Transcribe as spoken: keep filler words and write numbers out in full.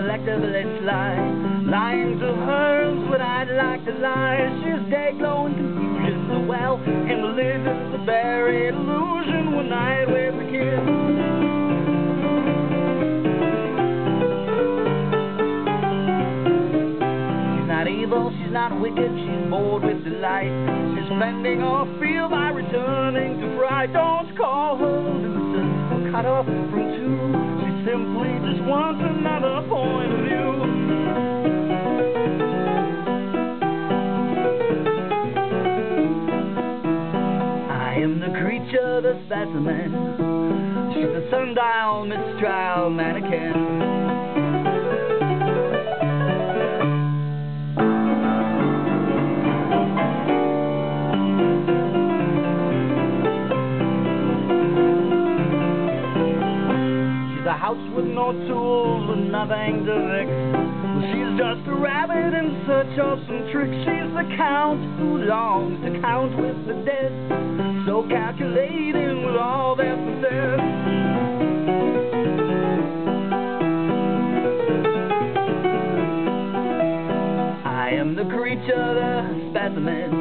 selectively sly. Lying to her is what I'd like to lie. She's dayglo and confusion, the well, and the lizard's a buried illusion. One night with the kids. She's not evil, she's not wicked, she's bored with delight. She's spending her feel by returning to fright. Don't call her illusive, cut off from two. She simply just wants another point of view. I am the creature, the specimen. She's a sundial, Mistrial Mannequin. A house with no tools, with nothing to fix. Well, she's just a rabbit in search of some tricks. She's the count who longs to count with the dead, so calculating with all that possess. I am the creature, the specimen.